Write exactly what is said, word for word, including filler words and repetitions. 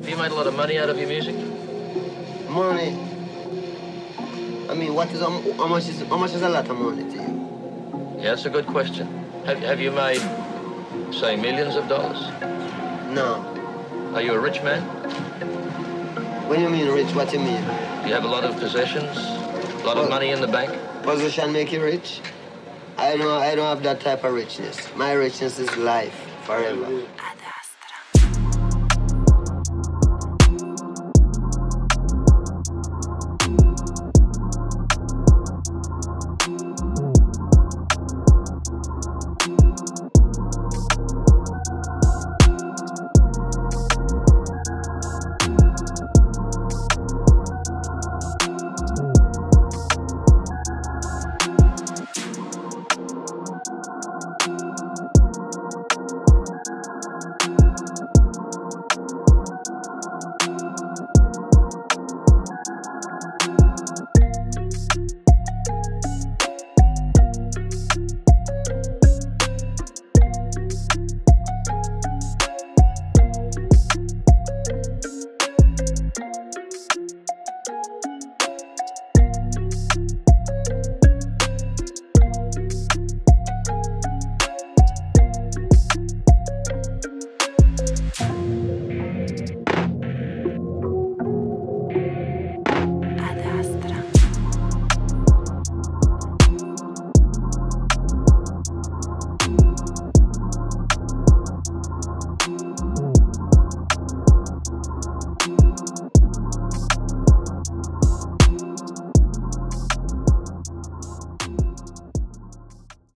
Have you made a lot of money out of your music? Money? I mean, what is, um, how much is, how much is a lot of money to you? Yeah, that's a good question. Have, have you made, say, millions of dollars? No. Are you a rich man? When you mean rich, what do you mean? Do you have a lot of possessions? A lot well, of money in the bank? Position make you rich? I don't, I don't have that type of richness. My richness is life, forever.